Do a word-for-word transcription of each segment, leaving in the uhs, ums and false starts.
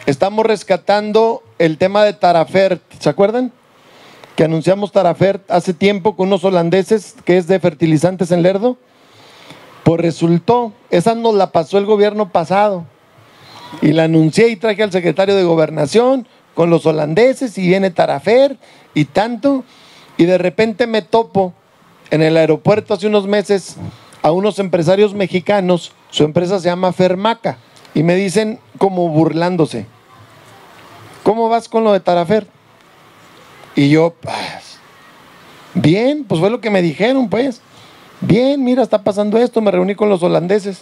Estamos rescatando el tema de Tarafert, ¿se acuerdan? Que anunciamos Tarafert hace tiempo con unos holandeses, que es de fertilizantes en Lerdo. Pues resultó, esa nos la pasó el gobierno pasado. Y la anuncié y traje al secretario de Gobernación con los holandeses y viene Tarafert y tanto. Y de repente me topo en el aeropuerto hace unos meses a unos empresarios mexicanos, su empresa se llama Fermaca, y me dicen como burlándose, ¿cómo vas con lo de Tarafert? Y yo, pues, bien, pues fue lo que me dijeron, pues, bien, mira, está pasando esto, me reuní con los holandeses.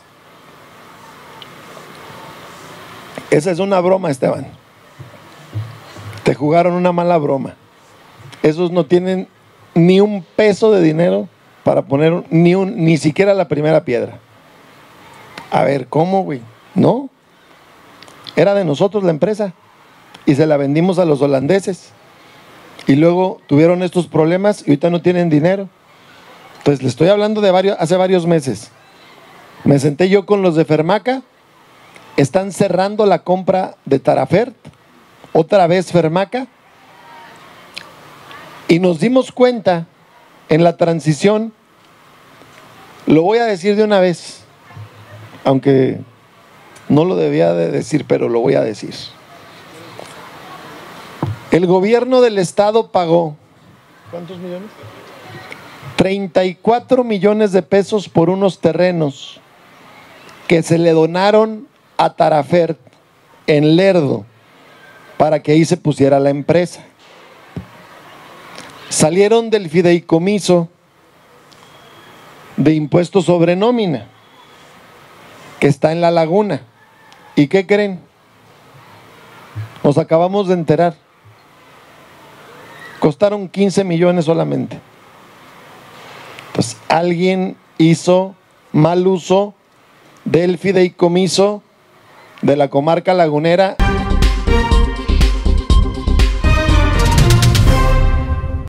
Esa es una broma, Esteban. Te jugaron una mala broma. Esos no tienen ni un peso de dinero para poner ni, un, ni siquiera la primera piedra. A ver, ¿cómo, güey? No. Era de nosotros la empresa y se la vendimos a los holandeses. Y luego tuvieron estos problemas y ahorita no tienen dinero. Entonces, le estoy hablando de varios, hace varios meses. Me senté yo con los de Fermaca. Están cerrando la compra de Tarafert. Otra vez Fermaca. Y nos dimos cuenta en la transición, lo voy a decir de una vez, aunque no lo debía de decir, pero lo voy a decir. El gobierno del estado pagó, ¿cuántos millones? treinta y cuatro millones de pesos por unos terrenos que se le donaron a Tarafert en Lerdo para que ahí se pusiera la empresa. Salieron del fideicomiso de impuestos sobre nómina que está en La Laguna. ¿Y qué creen? Nos acabamos de enterar. Costaron quince millones solamente. Pues alguien hizo mal uso del fideicomiso de la comarca lagunera.